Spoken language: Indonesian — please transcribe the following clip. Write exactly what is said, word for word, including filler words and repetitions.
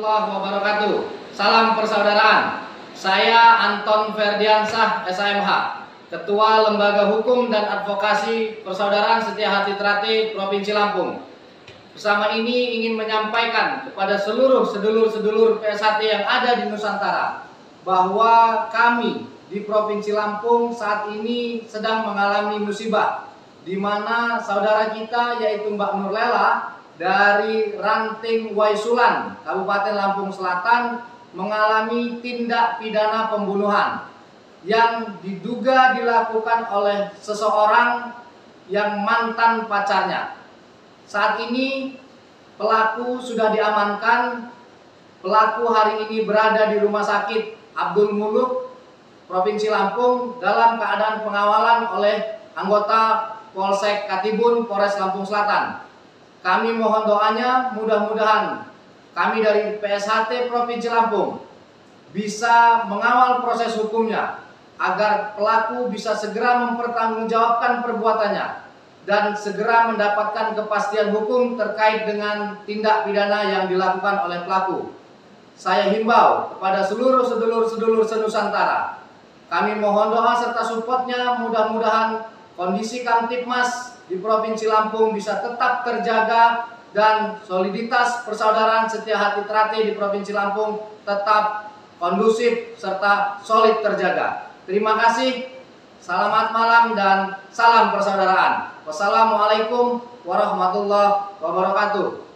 warahmatullahi wabarakatuh. Salam persaudaraan. Saya Anton Ferdiansah, S M H, Ketua Lembaga Hukum dan Advokasi Persaudaraan Setia Hati Trate Provinsi Lampung. Bersama ini ingin menyampaikan kepada seluruh sedulur-sedulur P S H T yang ada di Nusantara bahwa kami di Provinsi Lampung saat ini sedang mengalami musibah, di mana saudara kita yaitu Mbak Nurlela dari Ranting Waisulan, Kabupaten Lampung Selatan, mengalami tindak pidana pembunuhan yang diduga dilakukan oleh seseorang yang mantan pacarnya. Saat ini pelaku sudah diamankan. Pelaku hari ini berada di Rumah Sakit Abdul Muluk, Provinsi Lampung, dalam keadaan pengawalan oleh anggota Polsek Katibun, Polres Lampung Selatan. Kami mohon doanya, mudah-mudahan kami dari P S H T Provinsi Lampung bisa mengawal proses hukumnya agar pelaku bisa segera mempertanggungjawabkan perbuatannya dan segera mendapatkan kepastian hukum terkait dengan tindak pidana yang dilakukan oleh pelaku. Saya himbau kepada seluruh sedulur-sedulur senusantara, kami mohon doa serta supportnya, mudah-mudahan kondisi Kamtipmas di Provinsi Lampung bisa tetap terjaga dan soliditas persaudaraan Setia Hati Trate di Provinsi Lampung tetap kondusif serta solid terjaga. Terima kasih, selamat malam dan salam persaudaraan. Wassalamualaikum warahmatullahi wabarakatuh.